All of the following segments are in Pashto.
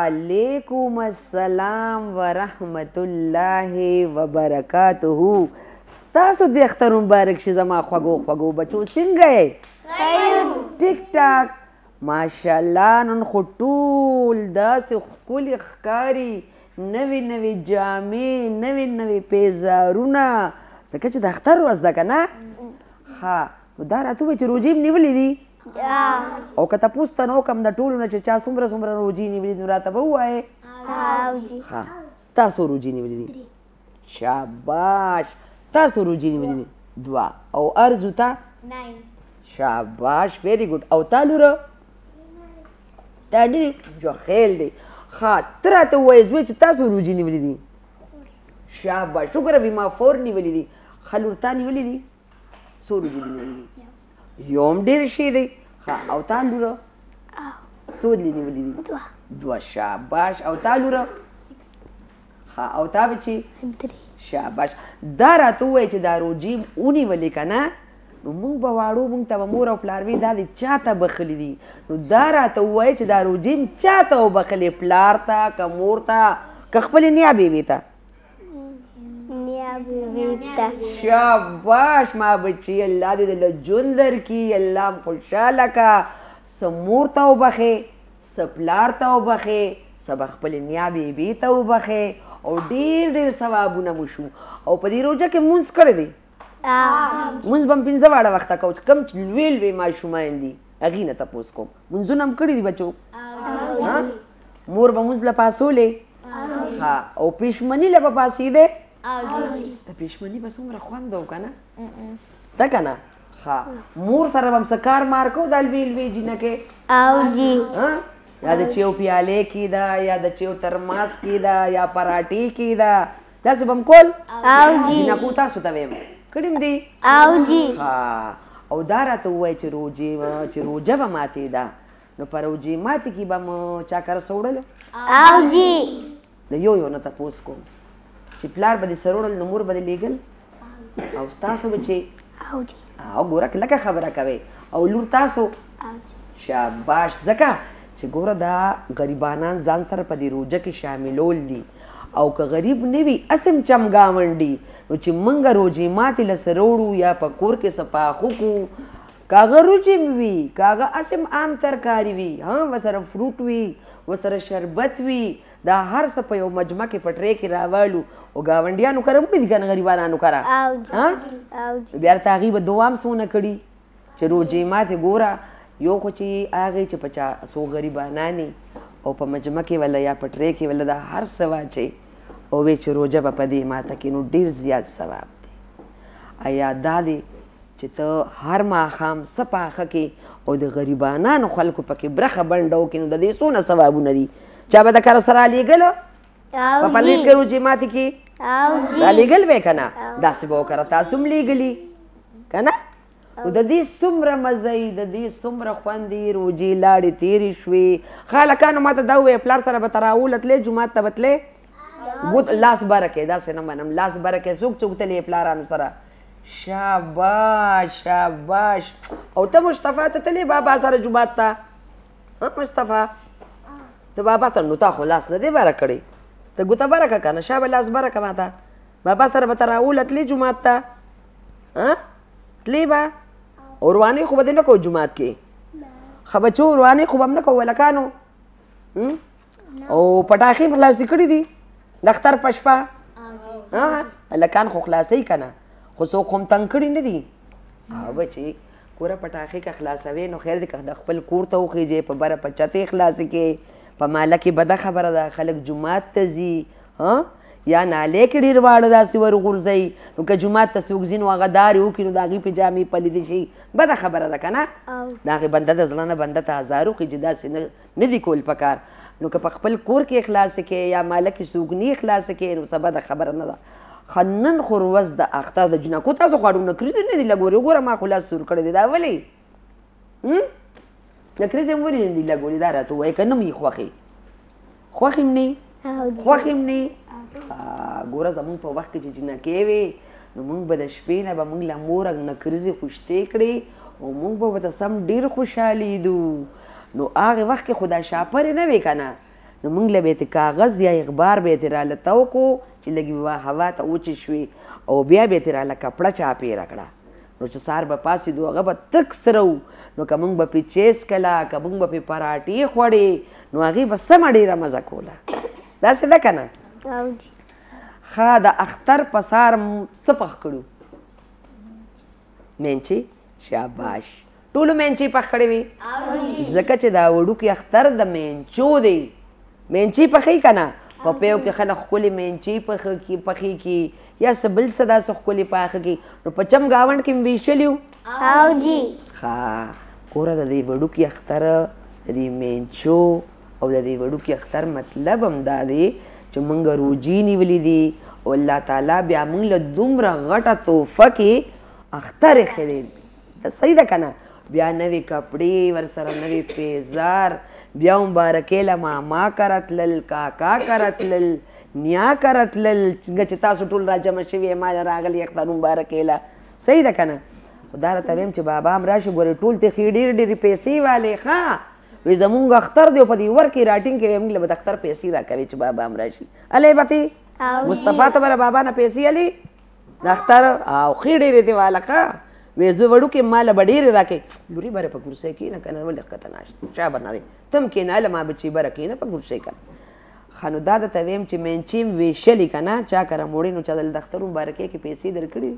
وعلیکم السلام ورحمت الله وبرکاته. ستاسو د اختر مبارک شي زما خوږو خوږو بچو. څنګه یې؟ ټیک ټاک. ماشاءالله نن خو ټول داسې ښکلي ښکاري، نوې نوې جامې، نوې نوې پیزارونه، ځکه چې د اختر ورځ ده که نه؟ ښه نو دا راته ووایه چې روژې م نیولې دي؟ او که تپوس ته نه وکړم د ټولو نه چې چا څومره څومره روژې نیولې دي نو راته به ووایې. ښه تاسو روژې نیولې دي؟ شاباش. تاسو روژې نیولې دي؟ 2. او ارزو ته؟ 9. شاباش ویری ګډ. او تا لوره؟ تا ډېر جو خیل دی. ښه ته راته ووایې زوی چې تاسو روژې نیولې دي؟ شاباش شکر بي ما 4 نیولې دي. ښه لور تا نیولې دي؟ څو روژې دي نیولې دي؟ یو هم ډېر شی دی. ښه او تا لوره؟ څو دې نیولې دي؟ 2. شاباش. او تا لوره؟ 6. ښه او تا بچې؟ 3. شاباش. دا راته ووایه چې دا روژې ونیولې که نه نو موږ به واړو موږ ته به مور او پلار وي دا دې چا ته بخلي دي. نو دا راته ووایه چې دا روژې م چا ته وبخلې، پلار ته که مور ته که خپلې نیا بیبي ته؟ شاباش ما بچي. الله دې دله ژوند درکړي، الله م خوشحاله که. څه مور ته وبخې، څه پلار ته وبخې، څه به خپلې نیا بیبي ته وبخې او ډېر ډېر ثوابونه مو شو. او په دې روژه کې مونځ کړی دی؟ مونځ به م 5 واړه وخته کوو چې کوم چې لوی لوی ماشومان دي هغې نه تپوس کوم. مونځونه م کړي دي بچو؟ مور به مونځ له پاسولې؟ ها او پېشمني له به پاسېدې؟ د پېشمني به څومره خوند و که نه؟ ده که نه؟ ښه مور سره به م څه کار مار کوو دا لوی لوی جینکې؟ یا د چیو پیالې کې ده یا د چیو ترماس کې ده یا پراټې کې ده داسې به م کول؟ جینکو تاسو ته ویم کړي م دي؟ او دا راته ووایه چې روژه به ماتې ده نو په روژې ماتې کې به م چا کره څه وړلو؟ د یو نه تپوس کوم چې پلار به دې څه وړل نو مور به دې لېږل او ستاسو بچې؟ او ګوره لکه خبره کوئ. او لور تاسو؟ شاباش. ځکه چې ګوره دا غریبانان ځان سره په دې روژه کې شاملول دي او که غریب نه وي اسم چمګاونډي نو چې موږ روژې ماتې له څه راوړو یا په کور کې څه پاخه کړو که هغه روژې م وي که هغه اسم عام ترکاري وي ورسره فروټ وي ورسره شربت وي دا هر څه په یو مجمع کې په ټرې کې راوالو او ګاونډیانو کره وړي دي که نه غریبانانو کره بیا ورته هغې به دعا م څونه کړي چې روژې ماتې ګوره یو خو چې هغې چې په چا څو غریبانانې او په مجمع کې ولا یا په ټرې کې ولا دا هر څه واچوي او وایي چې روژه به په دې ماته کې نو ډېر زیات ثواب دی. ایا دا دی چې ته هر ماښام څه پاخه کې او د غریبانانو خلکو پکې برخه بنډه وکړې نو د دې څونه ثوابونه دي. چا به د کره سره رالیږله په پلیټ کې روژې ماتې کې رالیږل به یې که نه؟ داسې به وکړه تاسو م لیږلي که نه؟ نو د دې څومره مزه یي د دې څومره خوند یي. روژې لاړې تېرې شوې. ښه هلکانو ما ته دا ووایه پلار سره به ته راوله تلې جومات ته به تلې؟ لاس بره کې داسې نه منم لاس بره کې څوک څوک تلې پلارانو سره؟ شاباش شاباش. او ته مصطفی ته تلې بابا سره جومات ته؟ مصطفی ته بابا سره نو تا خو لاس نه دی بره کړی ته ګوته بره که که نه شابه لاس بره که ما ته بابا سره به ته راوله تلې جومات ته؟ تلې به او روانې خو به دې نه کوو جومات کې؟ ښه بچو روانې خو به هم نه کوو هلکانو او پټاخې م خلاصې کړي دي د اختر په شپه؟ هلکان خو خلاصوي که نه خو څوک خو م تنګ کړي نه دي. او بچې ګوره پټاخې که خلاصوې نو خیر دی که د خپل کور ته وخیجې په بره په چتې خلاصې کې په ماله کې بده خبره ده خلک جومات ته ځي یا نالې کې ډېر واړه داسې ورغورځوي نو که جومات ته څوک ځي نو هغه دارې وکړي نو د هغې پیجامې پلیدې شي بده خبره ده که نه؟ د هغې بنده د زړه نه بنده ته ازار وکړي چې داسې نه دي کول پکار. نو که په خپل کور کې خلاصې کې یا ماله کې څوک نه خلاصې کې نو څه بده خبره نه ده. ښه نن خو ورځ د اختر د جنکو تاسو خو اډو نکریزې نه دي لګولې ګوره ما خو لاس سور کړی دی دا ولې نکریزې م ولې نه دي لګولې دا راته ووایه که نه م یې خوښې خوښې م نه خوښې م نه ګوره زمونږ په وخت کې چې جنکې وې نو مونږ به د شپې نه به مونږ له موره نکریزې خوشتې کړې او مونږ به ورته سم ډېر خوشحالېدو. نو هغې وخت کې خو دا شاپرې نه وې که نه نو موږ له به یې کاغذ یا اخبار به یې راله تو کو چې لږې هوا ته وچې شوې او بیا به یې راله کپړه چاپېره کړه نو چې سهار به پاسېدو هغه به تک سره و نو که موږ به پرې چیس کله که موږ به پرې پراټې خوړې نو هغې به سمه ډېره مزه کوله داسې ده که نه ښه د اختر په سهار څه پخ کړو مینچې شاباش ټولو مینچې پخ کړې وې ځکه چې دا وړوکې اختر د مینچو دی مینچې پخې که نه په پیو کې خلک ښکلې مینچې پخې کي یا څه بل څه داسې ښکلې پاخه کي نو په چم ګاونډ کې مې ویشلي وو ښه کوره د دې وړوکي اختر د دې مینچو او د دې وړوکي اختر مطلب هم دا دی چې موږ روجې نیولې دي او الله تعالی بیا موږ له دومره غټه تحفه کې اختر ایښی دی صحیح ده که نه بیا نوې کپړې ورسره نوې پیزار بیا مبارکۍ له ماما کره تلل کاکا کره تلل نیا کره تلل څنګه چې تاسو ټول راجمع شوي ما راغلي اختر مبارکۍ له صحیح ده که نه خو دا راته ویم چې بابا هم راشي ګورې ټول تېخي ډېرې ډېرې پیسې والې ښه وی زمونږ اختر دی او په دې ور کې راټینګ کوي موږ له به د اختر پیسې راکوي چې بابا هم راشي الی بتې مصطفی ته به له بابا نه پیسې الي د اختر او ښې ډېرې دې واله ښه وی زه وړوکې ما له به ډېرې راکوي لورې بره په کرسۍ کښېنه که نه ولې ښکته ناشته چا به نه دی ته هم کښېنه هله ما بچي بره کښېنه په کرسۍ که ښه نو دا درته ویم چې مینچې م ویشلي که نه چا کره موړې نو چا د اختر مبارکۍ کې پیسې درکړي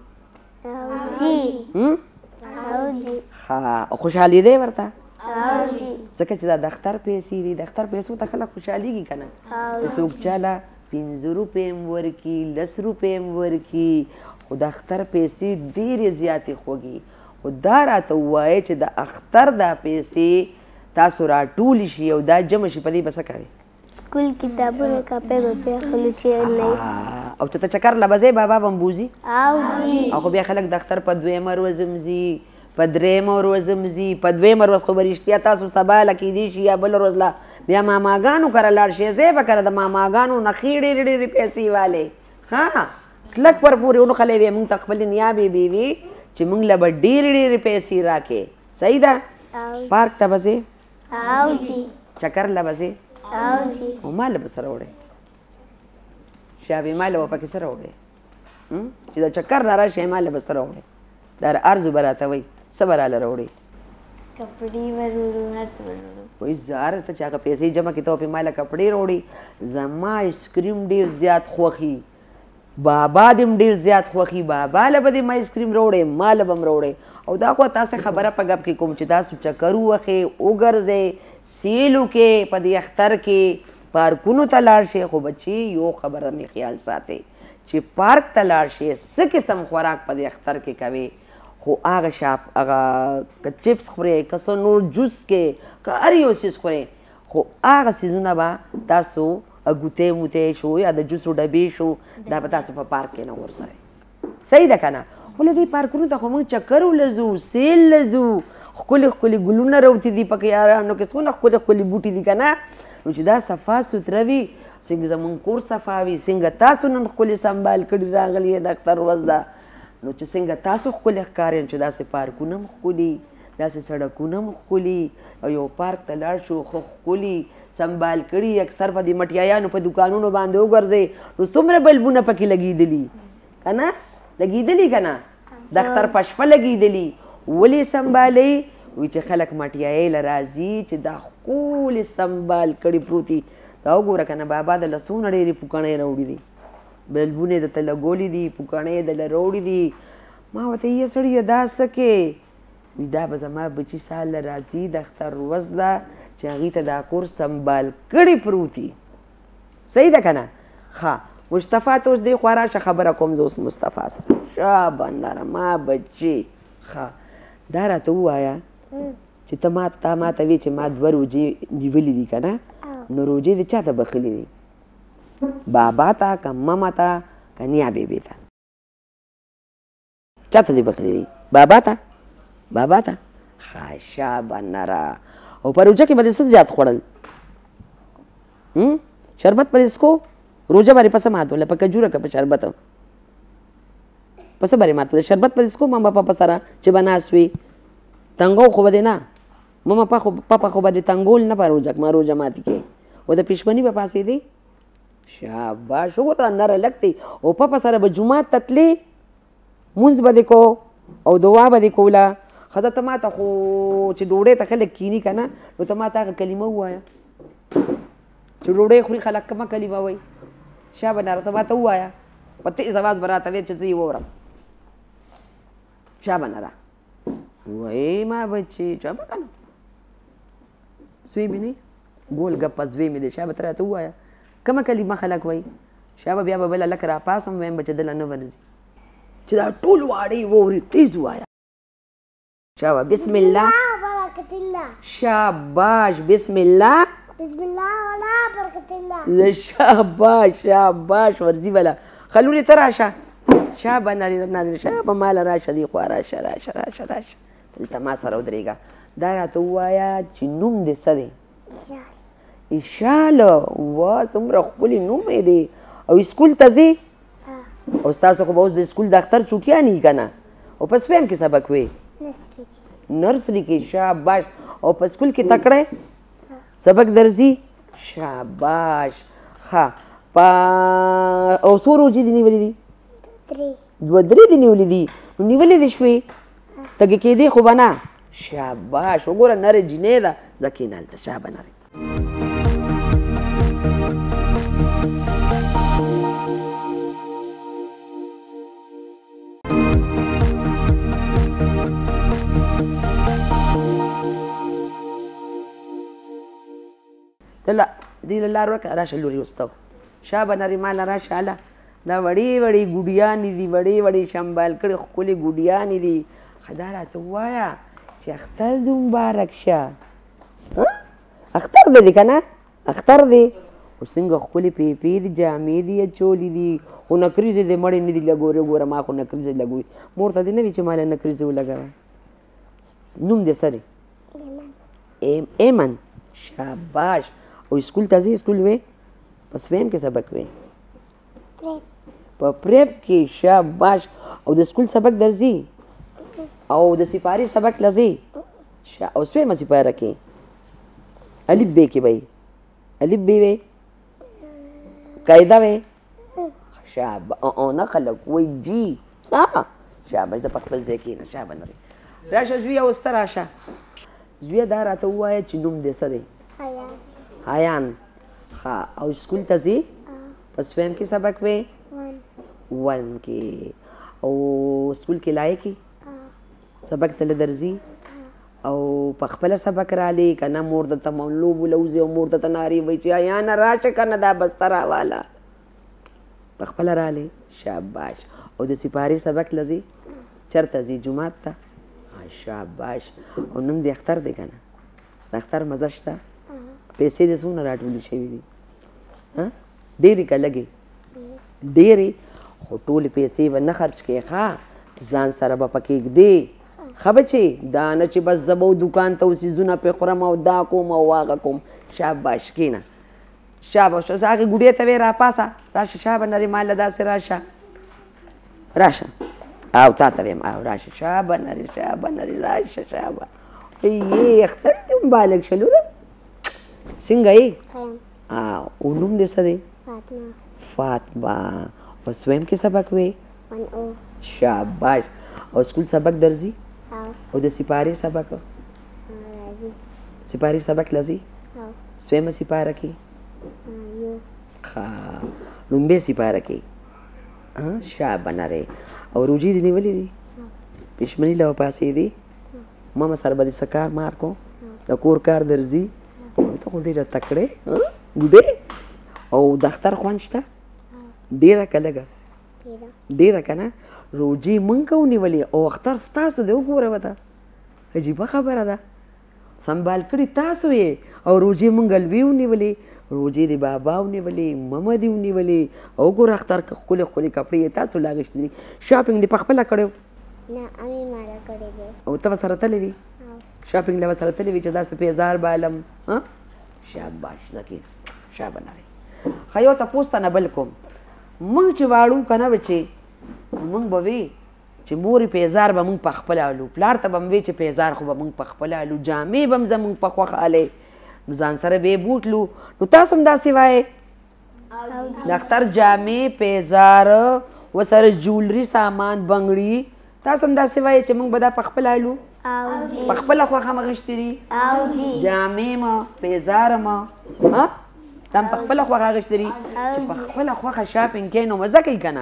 ښه او خوشحالي دی ورته ځکه چې دا د اختر پیسې دي د اختر پیسو ته خلک خوشحالېږي که نه چې څوک چاله 15 روپۍ م ورکړي 10 روپۍ م ورکړي خو د اختر پیسې ډېرې زیاتې خوږي خو دا راته ووایه چې د اختر دا پیسې تاسو راټولې شي او دا جمع شي په دې به څه کوئ سکول کتابونه کاپۍ به پرې اخلو چې نه او چې ته چکر له به ځې بابا به م بوځي او خو بیا خلک د اختر په 2مه ورځ هم ځي په 3مه ورځ هم ځي په 2مه ورځ خو به رښتیا تاسو سبا له کیدی شي یا بله ورځ له بیا ماماګانو کره لاړ شئ ځای به کره د ماماګانو نه ښې ډېرې ډېرې پیسې والې ښه کلک پر پورې ونښلې وې موږ ته خپلې نیا بیبي وي چې موږ له به ډېرې ډېرې پیسې راکې صحیح ده پارک ته به ځې چکر له به ځې او ما له به څه راوړې شابې ما له به پکې څه راوړې چې د چکر نه راشئ ما له به څه راوړې دا ارزو به راته وایي څه به راله راوړې کپړې به وروړو هر څه به وروړو وایي زار ته چې هغه پیسې جمع کړي ته پې ما له کپړې راوړې زما آیسکریم ډېر زیات خوښي بابا دې هم ډېر زیات خوښي بابا له به دې ما آیسکریم راوړې ما له به م راوړې او دا خو تاسې خبره په ګپ کې کوم چې تاسو چکر ووښې وګرځئ سیلو کې په دې اختر کې پارکونو ته لاړ شئ خو بچي یو خبره مې خیال ساتئ چې پارک ته لاړ شئ څه قسم خوراک په دې اختر کې کوئ خو هغه شاپ هغه که چپس خورئ که څه نور جوس کې که هر یو څیز خورئ خو هغه څیزونه به تاسو ګوتې موتې شو یا د جوسو ډبې شو دا به تاسو په پارک کې نه غورځوئ صحیح ده که نه خو له دې پارکونو ته خو موږ چکر ولځو سیل لځو ښکلي ښکلي ګلونه راوتي دي پکې یارانو کې څونه ښکلي ښکلي بوټي دي که نه نو چې دا صفا سوتره وي څنګه زمونږ کور صفا وي څنګه تاسو نن ښکلي سنبال کړي راغلي د اختر ورځ ده نو چې څنګه تاسو ښکلي ښکارئ چې داسې پارکونه هم ښکلي داسې سړکونه هم ښکلي او یو پارک ته لاړ شو ښه ښکلي سنبال کړي اکثر په دې مټیایانو په دوکانونو باندې وګرځئ نو څومره بلبونه پکې لګېدلي که نه لګېدلي که نه د اختر په شپه لګېدلي ولې سنبالئ وایي چې خلک مټیایۍ له راځي چې دا ښکلې سنبال کړي پروتي دا وګوره که نه بابا د لسونه ډېرې پوکڼۍ راوړي دي بلبونه یې درته لګولي دي پوکڼۍ یې دله راوړي دي ما ورته یې سړیه دا څه کې وایي دا به زما بچي سال له راځي د اختر ورځ ده چې هغې ته دا کور سنبال کړي پروتي صحیح ده که نه ښه مصطفی ته اوس دې خوا راشه خبره کوم زه اوس مصطفی سره شابه نرمه بچې ښه دا راته ووایه چې ته ما ته وایې چې ما 2 روجې نیولي دي که نه نو روجې دې چا ته بخلي دي بابا ته که ماما ته که نیا بیبي ته چا ته دې بخلي دي بابا ته ښه شابه نره او په روجه کې به دې څه زیات خوړل شربت به دې څکو روجه به دې په څه ماتوله په کجوره که په شربت په څه به دې ماتوله شربت به دې څکو ماما پاپا سره چې به ناست وي تنګو خو به دې نه ماما پاپا خو به دې تنګول نه په روجه ما روجه ماتې کې او د پښمنی به پاسېدې شاباش وګوره نره لږ دی او پپه سره به جومات ته تلې مونځ به دې کو او دعا به دې کوله ښځه ته ما ته خو چې ډوډۍ ته خلک کیني که نه نو ته ما ته هغه کلمه ووایه چې ډوډۍ خوري خلک کومه کلمه وایي شابه ناره ته ما ته ووایه په تیز اواز به راته وایې چې زه یې واورم شابه ناره وایي ما بچې شابه که نه زوی مې نه ګول ګپه زوی مې دی شابه ته راته ووایه کومه کلمه خلک وایي شابه بیا به بله لکه راپاسم ویم به چې دله نه ورځي چې دا ټول واړې واوري تیز ووایه شابه بسم الله برکت الله شاباش بسم الله بسم الله ولا برکت الله شاباش شاباش ورځي بله خلورې ته راشه شابه نارې شابه ماله راشه دې خوا راشه راشه راشه راشه دلته ما سره ودرېږه دا راته ووایه چې نوم دې څه دی ایشاله وا څومره ښکلي نوم یې دی او اسکول ته ځې او ستاسو خو به اوس د اسکول د اختر چوټیانې که نه او په سویم کې سبق وې نرسري کې شاباش او په اسکول کې تکړه سبق درځي شاباش ښه او څو روجې دې نیولې دي دوه درې دې نیولې دي نو نیولې دې شوې تږې کېدې خو به نه شاباش وګوره نرې جینۍ ده ځه کښېنه هلته شابه نرې دله دې له لار ورکړه راشه لورې وستو شابه نرې ماله راشه هله دا وړې وړې ګوډیانې دي وړې وړې شمبال کړې ښکلې ګوډیانې دي ښه دا راته ووایه چې اختر دې مبارک شه اختر دی دی که نه اختر دی اوس څنګه ښکلې پیپې دي جامې دي اچولې دي خو نکریزې دې مړې نه دي لګورې ګوره ما خو نکریزې لګوي مور ته دې نه وي چې ماله نکریزې ولګوه نوم دې څه دی ایمن شاباش او اسکول ته ځې اسکول وې په سویم کې سبق وې په پریپ کې شاباش او د اسکول سبق درځي او د سپارې سبق لځې او سویمه سپاره کې الف بې کې به الف بې وې قاعده وې شابه نه خلک وایي جي شاباش د په خپل ځای کښېنه شابه نرې راشه زویه اوس ته راشه زویه دا راته ووایه چې نوم دې څه دی حیان ښه او اسکول ته ځې په سویم کې سبق وې ون کې او اسکول کې لایې کې سبق تله درځي او په خپله سبق رالی که نه مور درته لوبو لوځي او مور درته نارې وایي چې حیانه راشه که نه دا بسته راواله په خپله رالی شاباش او د سپارې سبق لځي چېرته ځي جومات ته شاباش او نوم د اختر دی که نه د اختر مزه شته پیسې دې څومره راټولې شوي دي ډېرې که لږې ډېرې خو ټولې پیسې به نه خرچ کړې ښه ځان سره به پکې ږدې ښه بچې دا نه چې بس زه به دوکان ته څیزونه پرې خورم او دا کوم او هغه کوم شاباش کښېنه شاباش هغې ګوډۍ ته وې راپاسه راشه شابه نرې ماله داسې راشه راشه او تا ته ویم او راشه شابه نرې شابه نرې راشه شابه یې اختر دې مبارک شه لوره څنګه یې او نوم دې څه دی فاطمه او سویم کې سبق وې شاباش او اسکول سبق درځي او د سپارې سبق سپارې سبق لځي سویمه سپاره کې ښه لومبۍ سپاره کې شابه نرې او روجې دې نیولې دي پښمني له وپاسېدې ماما سره به دې څه کار مار کو د کور کار درځي ته خو ډېره تکړې ګوډې او د اختر خوند شته ډېره که لږه ډېره که نه روجې مونږ کوو نیولې او اختر ستاسو دی وګوره ورته عجیبه خبره ده سنبال کړي تاسو یې او روجې مونږ الوې ونیولې روجې د بابا ونیولې ممه دې ونیولې او وګوره اختر ښکلې ښکلې کپړې یې تاسو لاغېشتې دي شاپینګ دې په خپله کړی او ته به سره تللی وي شاپینګ له به سره تللی وي چې داسې پیزار به علم شاباش دکې شابه نرې ښه یو تپوس ته نه بل کوم مونږ چې واړو که نه بچې مونږ به وي چې مورې پیزار به مونږ په خپله الو پلار ته به م وی چې پیزار خو به مونږ په خپله الو جامې به م زمونږ په خوښه الې نو ځان سره به یې بوتلو. نو تاسو هم داسې وایې د اختر جامې پیزار ورسره جولري سامان بنګړي تاسو هم داسې وایې چې موږ به دا په خپله هلو په خپله خوښه م اخیستې دي جامې م پیزار م دا هم په خپله خوښه اخیستې دي چې په خپله خوښه شاپینګ کوې نو مزه کوي که نه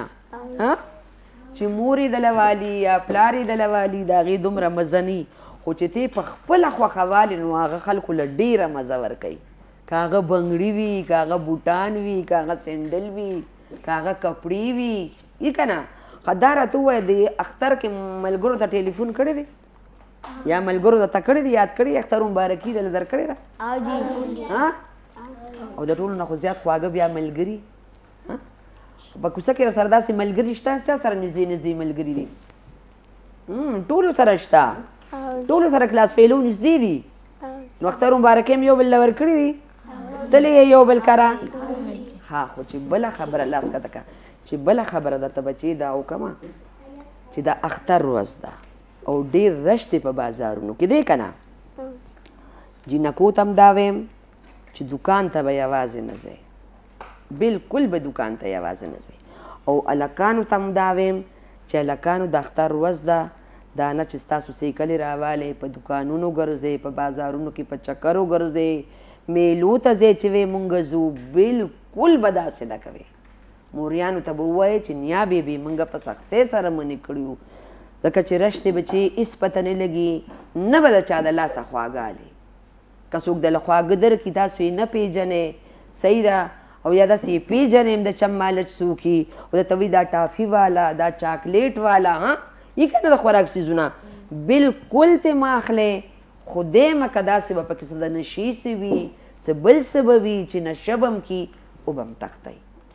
چې مور یې دله والي یا پلار یې دله والي د هغې دومره مزه نه خو چې ته په خپله خوښه والې نو هغه خلکو له ډېره مزه ورکوي که هغه بنګړي وي که هغه بوټان وي که هغه سینډل وي که هغه کپړې وي یي که نه ښه دا راته ووایه د اختر کې ملګرو ته ټلیفون کړی دی یا ملګرو درته کړی دی یاد کړی اختر مبارکي دله در کړې ده او د ټولو نه خو زیات خواږه بیا ملګري په کوڅه کې سره داسې ملګري شته چا سره نږدې نږدې ملګري دي ټولو سره شته ټولو سره کلاس فیلو نږدې دي نو اختر مبارکۍ م یو بل له ورکړي دي تللی یې یو بل کره ها خو چې بله خبره لاس کته که چې بله خبره درته بچې دا وکړمه چې دا اختر ورځ ده او ډېر رش دی په بازارونو کې دی که نه جینکو ته هم دا ویم چې دوکان ته به یوازې نه ځئ بلکل به دوکان ته یوازې نه ځئ او هلکانو ته هم دا ویم چې هلکانو د اختر ورځ ده دا نه چې ستاسو سیکلې راوالی په دوکانونو ګرځئ په بازارونو کې په چکرو ګرځئ میلو ته ځئ چې وی مونږ ځو بلکل به داسې نه کوئ موریانو ته به ووایئ چې نیا بیبي مونږ په سختۍ سره منې کړي وو ځکه چې رش دی بچې هېڅ پته نه لګي نه به د چا د لاسه خواږه هلي که څوک دله خواږه درکړي تاسو یې نه پېژنئ صحیح ده او یا داسې یې پېژنئ هم د چم مالچ څوک وي او درته وایي دا ټافي والا دا چاکلیټ والا یي که نه د خوراک څیزونه بلکل ترې مه اخلئ خدای مکه داسې به پکې څه د نشې څه وي څه بل څه به وي چې نشه به م کي او به م تښتئ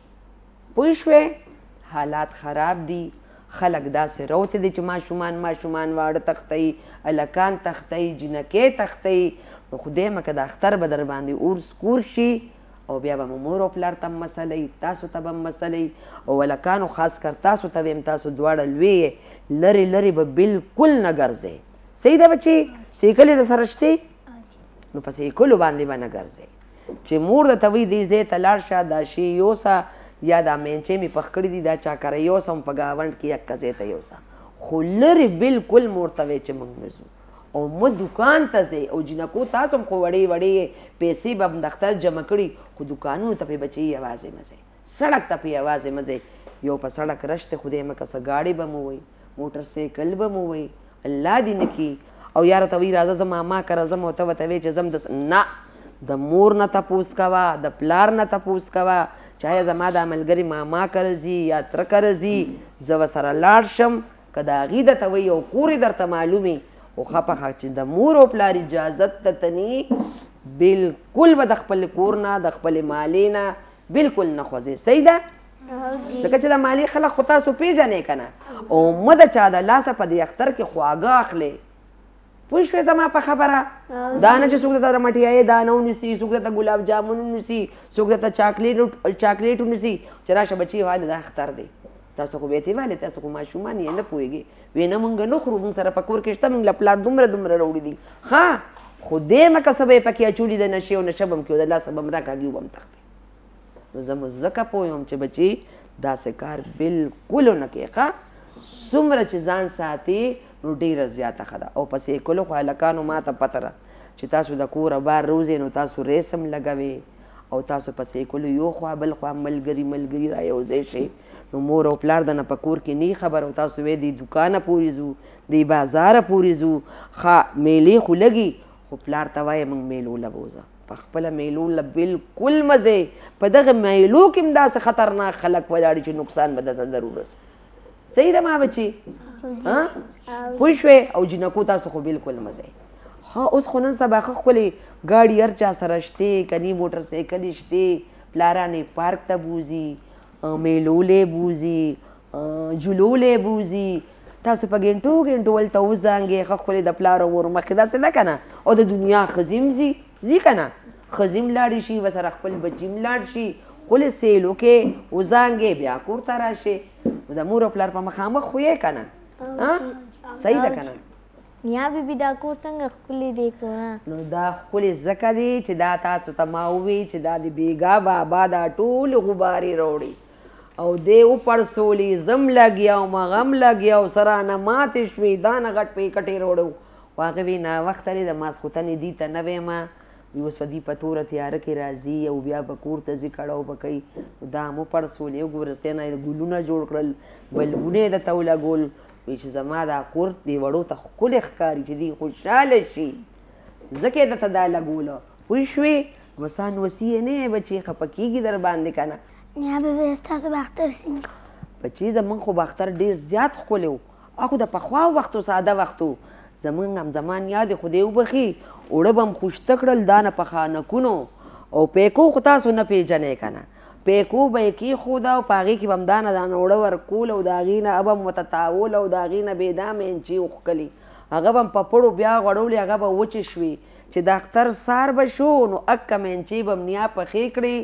پوه شوې حالات خراب دي خلک داسې روتې دي چې ماشومان واړه تښتئ هلکان تښتئ جینکې تښتئ نو خدای مکه د اختر به در باندې اور سکور شي او بیا به مو مور او پلار ته هم مسئلئ تاسو ته به هم مسئلئ او هلکانو خاص کر تاسو ته ویم تاسو دواړه لوی لرې لرې به بلکل نه ګرځئ صحیح ده بچې سیکلې د سره شتې نو په سیکلو باندې به نه ګرځئ چې مور درته وایي دې ځای ته لاړ شه دا شی یوسه یا دا مینچې مې پخ کړي دي دا چا کره یوسم په ګاونډ کې یکه ځای ته یوسه خو لرې بلکل مور ته وایي چې موږ نه ځو او مه دوکان ته ځئ او جینکو تاسو هم خو وړې وړې پیسې به هم د اختر جمع کړي خو دوکانونو ته پې بچې یوازې مه ځئ سړک ته پې یوازې مه ځئ یو په سړک رش دی خدای مکه څه ګاډې به مو وایي موټر سایکل به مو وایي الله دې نه کي او یا راته وایي راځه زه ماما کره ځم او ته ورته وایې چې ځم نه د مور نه تپوس کوه د پلار نه تپوس کوه چې آیا زما دا ملګري ماما کره ځي یا تره کره ځي زه ورسره لاړ شم که د هغې درته وایي او کور یې درته معلوم وي خو ښه پخه چې د مور او پلار اجازت درته نی بلکل به د خپل کور نه د خپلې مالې نه بلکل نه خوځې صحیح ده ځکه چې د مالې خلک خو تاسو پېژنئ که نه او مه د چا د لاسه په دې اختر کې خواږه اخلئ پوه شوې زما په خبره دا نه چې څوک درته مټیایې دانه ونیسي څوک درته ګلاب جامون ونیسي څوک درته چاکلیټ ونیسي چې راشه بچي والې دا اختر دی تاسو خو بیتې والې تاسو خو ماشومان یې نه پوهېږي وی نه مونږ نه خورو مونږ سره په کور کې شته مونږ له پلار دومره راوړي دي ښه خدای مکه څه به یې پکې اچولي د نشې او نشه به م کړي او د لاسه به م راکاږي او به م تښتي نو زه مو ځکه پوه یم چې بچي داسې کار بلکل ونه کوې ښه څومره چې ځان ساتې نو ډېره زیاته ښه ده او په سیکلو خو هلکانو ما ته پته ده چې تاسو د کوره بار روزئ نو تاسو ریس هم لګوئ او تاسو په سیکلو یو خوا بل خوا ملګري را یو ځای شئ نو مور او پلار د نه په کور کې نه خبر او تاسو وایئ دې دوکانه پورې ځو دې بازاره پورې ځو ښه میلې خو لګي خو پلار ته وایه موږ میلو له بوځه په خپله میلو له بلکل مزې په دغه میلو کې هم داسې خطرناک خلک ولاړي چې نقصان به درته ضرور رسي صحیح ده ما بچي پوه شوې او جینکو تاسو خو بلکل مزې ها اوس خو نن سبا ښه ښکلې ګاډي هر چا سره شتې کني موټر سایکلې شتې پلارانې پارک ته بوځي میلولې بوځي جلولې بوځي تاسو په ګنټو ولته وزانګې ښه ښکلې د پلار او مور مخکې داسې ده که نه او د دنیا ښځې هم ځي که نه ښځې هم لاړې شي ورسره خپل بچي هم لاړ شي ښکلې سیلو کې وزانګې بیا کور ته راشې د مور او پلار په مخامخ خو یې که نه صحیح ده که نه نیا بیبي دا کور څنګه ښکلی دی که نو دا ښکلې ځکه دی چې دا تاسو ته ما ووي چې دا د بیګا بابا دا ټولې غبارې راوړي او دی وپړسولي زم لګیا وم هغه هم لګیا و سره نه ماتې شوې دا نه غټ پیکټې راوړو خو هغه وی ناوخته دی د ماسخوتنې دي ته نه ویمه وي اوس په دې په توره تیاره کې راځي او بیا به کور ته ځي کړو به کوي دا هم وپړسولې وګوره سینا یې ګلونه جوړ کړل بلبونه یې درته ولګول وایي چې زما دا کور دې وړو ته ښکلی ښکاري چې دوی خوشحاله شي ځکه یې درته دا لګوله پوه شوې وسان وسي یې نه بچې خفه کېږي در باندې که نه نیا بیبي ستاسو به اختر څنګه بچې زمونږ خو به اختر ډېر زیات ښکلی و خو د پخوا وختو ساده وختو زمونږ هم زمان یاد یې خدای وبخي اوړه به م خوشته کړل دا نه په خانکونو او پیکو خو تاسو نه پېژنئ که نه پیکو به یې کېښوده او په هغې کې به م دانه دانه اوړه ورکول او د هغې نه به م ورته تاول او د هغې نه بېدا مینچې وښکلي هغه به م په پړو بیا غوړولې هغه به وچې شوې چې د اختر سار به شو نو اکه مینچې به م نیا پخې کړې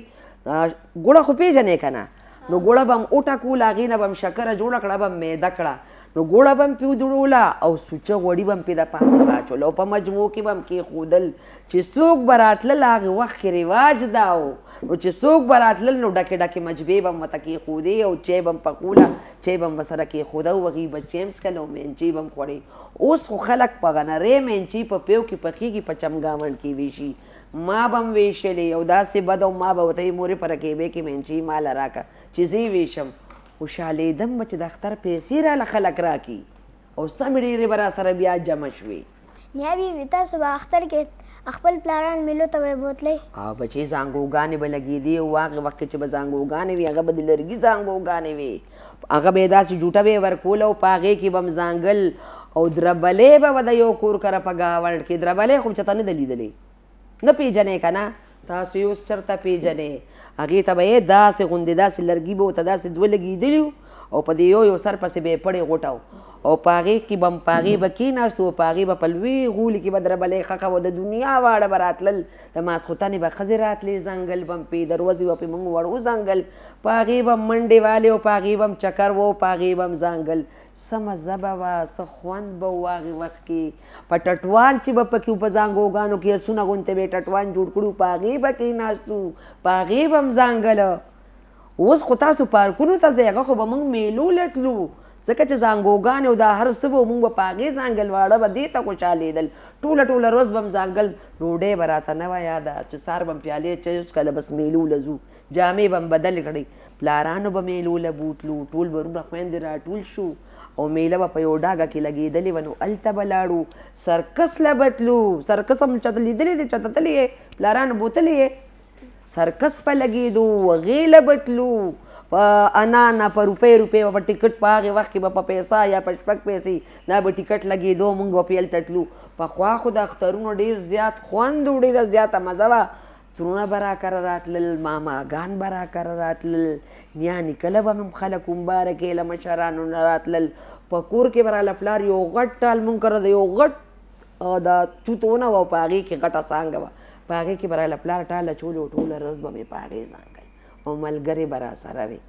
ګوړه خو پېژنې که نه نو ګوړه به م وټکول هغې نه به م شکره جوړه کړه به م میده کړه نو ګوړه به م پې ودړوله او سوچه غوړي به م پې د پاسه واچول او په مجموع کې به م کېښودل چې څوک به راتلل هغې وخت کې رواج دا و نو چې څوک به راتلل نو ډکې ډکې مجبې به م ورته کېښودې او چای به م پکوله چای به م ورسره کېښوده او هغې به چای م څکل او مینچې به م خوړې اوس خو خلک په غنرې مینچې په پیو کې پخېږي په چمګاونډ کې ویشي ما به م ویشلې او داسې بد او ما به ورته ویې مورې په رکیبې کې مینچې ماله راکړه چې زه یې ویشم خوشحالېدم به چې د اختر پیسې راله خلک راکړي او سمې ډېرې به راسره بیا جمع شوې نیا بیبي تاسو به اختر کې خپل پلاران میلو ته وی بوتلی او بچې زانګوګانې به لګېدې او هغې وخت کې چې به زانګوګانې وي هغه به د لرګي زانګوګانې وي هغه به یې داسې جوټه به یې ورکوله او په هغې کې به م زانګل او دربلې به د یو کور کره په ګاونډ کې دربلې خو چېرته نه ده لیدلې نه پېژنې که نه تاسو یې اوس چېرته پېژنې هغې ته به یې داسې غوندې داسې لرګي به ورته داسې دوه لګېدلي او په دې یو سر پسې به یې پړې غوټه او په هغې کې به په هغې به کېناستو او په هغې به په لوی غولي کې به دربلې ښخه و د دنیا واړه به راتلل د ماسخوتنې به ښځې راتلې ځنګل به م پې دروازې به پې مونږ وړو ځنګل په هغې به م منډې والې او په هغې به م چکر و په هغې به م ځنګل څه مزه به وه څه خوند به و هغې وخت کې په ټټوان چې به پکې په زانګوګانو کې اسونه غوندې به یې ټټوان جوړ کړو په هغې به کېناستو په هغې به م ځانګله اوس خو تاسو پارکونو ته ځئ هغه خو به مونږ میلو لټلو ځکه چې زانګوګانې او دا هر څه به مونږ به په هغې ځانګل واړه به دې ته خوشحالېدل ټوله ټوله ورځ به م ځانګل ډوډۍ به راته نه وه یاده چې سهار به م پیالې چوس کله بس میلو له ځو جامې به م بدل کړئ پلارانو به میلو له بوتلو ټول برونه خویندې راټول شو او میله به په یو ډاګه کې لګېدلې وه نو هلته به لاړو سرکس له به تلو سرکس هم چاته لیدلی دی چاته تللی یې پلارانو بوتلی یې سرکس په لګېدو هغې له به تلو په انانه په روپۍ روپۍ به په ټکټ په هغې وخت کې به په پیسه یا په شپږ پیسې دا به ټکټ لګېدو مونږ به پې هلته تلو پخوا خو د اخترونو ډېر زیات خوند و ډېره زیاته مزه وه ترونه به راکره راتلل ماماګان به راکره راتلل نیا نیکله به هم خلک مبارکې له مشرانو نه راتلل په کور کې به راله پلار یو غټ ټال مونږ کره د یو غټ دا توت ونه وه په هغې کې غټه څانګه وه په هغې کې به راله پلار ټال اچولې او ټوله ورځ به مې په هغې ځانګل او ملګرې به راسره وې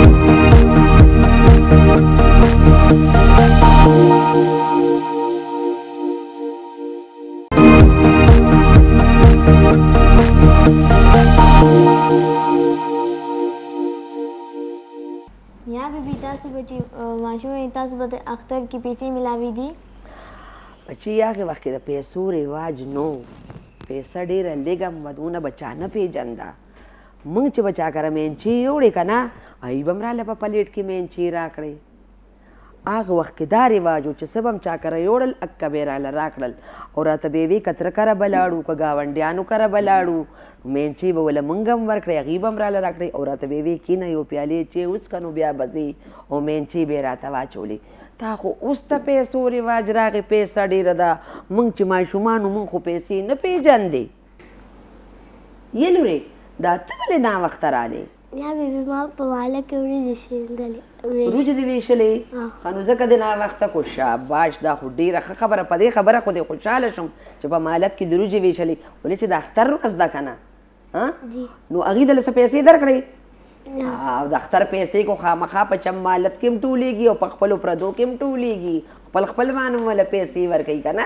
نیا بیبي تاسو به چې ماشومې تاسو به د اختر کې پیسې ملاوي دي بچې هغې وخت کې د پیسو رواج نو پیسه ډېره لږه وه دونه به چا نه پېژنده مونږ چې به چا کره مینچې یوړې که نه هغوی به م راله په پلیټ کې مینچې راکړې هغه وخت کې دا رواج و چې څه به م چا کره یوړل اکه به یې راله راکړل او راته به یې وې که تره کره به لاړو که ګاونډیانو کره به لاړو مینچې به وله مونږ هم ورکړې هغوی به م راله راکړې او راته به یې وې کېنه یو پیالې چې وڅښه نو بیا به ځې او مینچې به یې راته واچولې تا خو اوس ته پیسو رواج راغې پیسه ډېره ده مونږ چې ماشومان وو مونږ خو پیسې نه پېژندې یې لورې دا ته ولې ناوخته رالې نیا بیبي ما په ماله کې وریجې شیندلې وریجې دې ویشلې ښه نو ځکه دې ناوخته کو شاباش دا خو ډېره ښه خبره په دې خبره خو دې خوشحاله شم چې په مالت کې د وریجې ویشلې ولې چې د اختر ورځ ده که نه نو هغوی دله څه پیسې درکړې او د اختر پیسې کو خامخا په چم مالت کې هم ټولېږي او په خپلو پردو کې هم ټولېږي خپل باندې ولا پیسې ورکوي که نه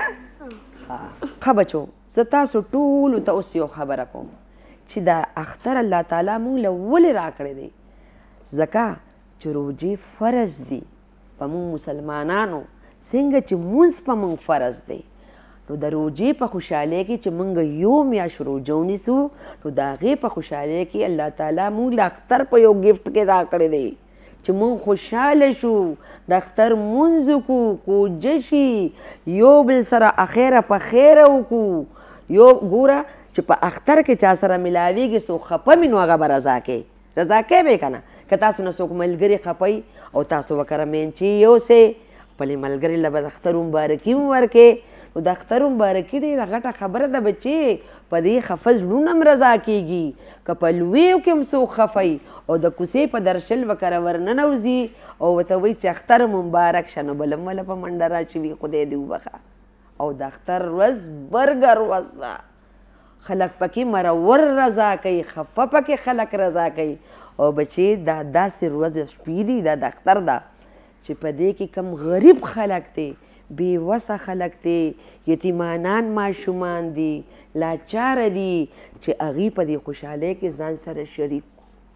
ښه بچو زه تاسو ټولو ته اوس یو خبره کوم چې دا اختر الله تعالی مونږ له ولې راکړی دی ځکه چې روژې فرض دي په مونږ مسلمانانو څنګه چې مونځ په مونږ فرض دی نو د روژې په خوشحالۍ کې چې مونږ یو میاشت روژه ونیسو نو د هغې په خوشحالۍ کې الله تعالی مونږ له اختر په یو ګفټ کې راکړی دی چې مونږ خوشحاله شو د اختر مونځ وکړو کوجه شي یو بل سره اخیره په خیره وکړو یو ګوره چې په اختر کې چا سره ملاویږي څوک خفه وي نو هغه به رضا کوي رضا کوي به که نه که تاسو نه څوک ملګري خفوي او تاسو وکره مینچې یوسئ خپلې ملګري له به د اختر مبارکي هم ورکې نو د اختر مبارکي ډېره غټه خبره ده بچې په دې خفه زړونه هم رضا کېږي که په لویو کې هم څوک خفوي او د کوڅې په درشل وکره ورننوځي او ورته وایي چې اختر مبارک شه نو بل هم وله په منډه راشي وي خدای دې وبخه او د اختر ورځ برګر ورځ ده خلک پکې مرور رضا کوي خفه پکې خلک رضا کوي او بچې دا داسې ورځ شپې دي دا د اختر ده چې په دې کې کم غریب خلک دی بې وسه خلک دی یتیمانان ماشومان دي لاچاره دي چې هغوی په دې خوشحالۍ کې ځان سره شریک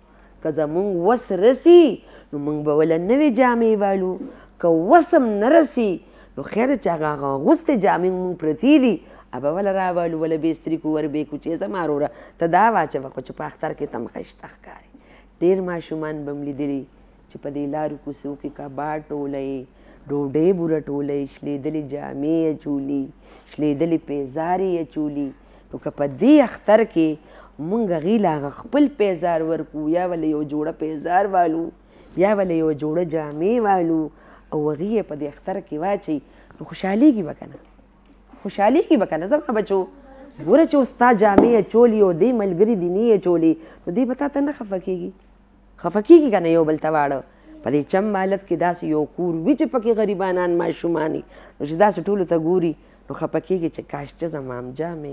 که زمونږ وس رسي نو موږ به وله نوې جامې والو که وس هم نه رسي نو خیر چې هغه اغوستې جامې مونږ پرتې دي ابه وله راوالو وله بېستري کو وربېکو چې زما وروره ته دا واچوه خو چې په اختر کې ته م ښایسته ښکارې ډېر ماشومان به م لیدلي چې په دې لارو کوڅو کې کباړ ټولوي ډوډۍ بوره ټولوي شلېدلې جامې اچولي شلېدلې پیزارې اچولي نو که په دې اختر کې مونږ هغې له هغه خپل پیزار ورکو یا وله یو جوړه پیزار والو یا وله یو جوړه جامې والو او هغې یې په دې اختر کې واچوي نو خوشحالېږي به که نه خوشحالېږي به که نه زما بچو ګوره چې اوس تا جامې اچولي او دې ملګري دیني اچولي نو دې به تا ته نه خفه کېږي خفه کېږي که نه یو بل ته واړه په دې چم مالت کې داسې یو کور وي چې پکې غریبانان ماشومان وي نو چې داسې ټولو ته ګوري نو خفه کېږي چې کاش چې زما هم جامې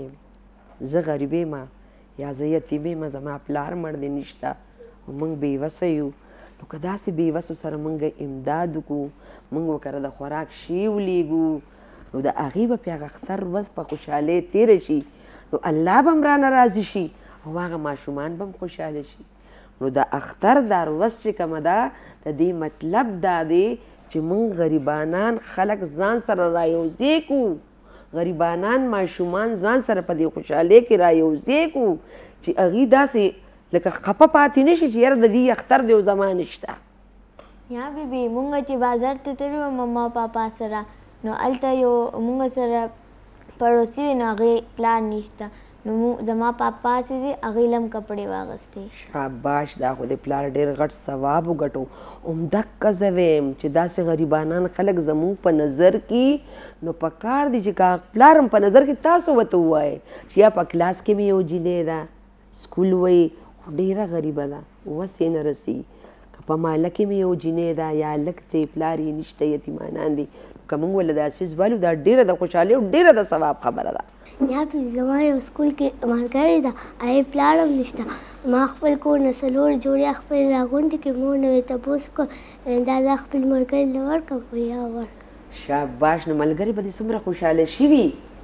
زه غریبې ما یا زه یتیمې ما زما پلار مړ دی نشته او موږ بېوسه یو نو که داسې بېوسو سره موږ امداد وکړو موږ ورکره د خوراک شی ولیږو نو د هغې به پې هغه اختر ورځ په خوشحالۍ تېره شي نو الله به هم رانه راضي شي او هغه ماشومان به هم خوشحاله شي نو د اختر دا ورځ چې کومه ده د دې مطلب دا دی چې موږ غریبانان خلک ځان سره رایوځې کړو غریبانان ماشومان ځان سره په دې خوشحالۍ کې رایوځې کړو چې هغوی داسې لکه خفه پاتې نه شي چې یاره د دې اختر دی او زما نشته یا بیبي مونږ چې بازار ته تللي وو مما پاپا سره نو هلته یو مونږ سره پړوسي وي نو هغې پلار نشته نو زما پاپا چې دی هغې له هم کپړې واغستې شاباش دا خو د پلار ډېر غټ ثواب وګټو همدقه زه ویم چې داسې غریبانان خلک زموږ په نظر کې نو پکار دی چې که پلار هم په نظر کې تاسو ورته ووایئ چې یا په کلاس کې مې یو جینۍ ده سکول وایي خو ډېره غریبه ده وس یې نه رسي که په ماله کې مې یو جینۍ ده یا هلک دی پلار یې نشته یتیمانان دي که موږ ولله داسې والو دا ډېره د خوشحالۍ او ډېره د ثواب خبره ده یا زما یو سکول کې ملګری ده هغې پلار هم نشته ما خپل کور نه څلور جوړې خپلې راغونډې کړې مور نه مې تپوس وکړ دا زه خپل ملګري له ورکړم خو یا ورکړم شاباش نو ملګري به دې څومره خوشحاله شوي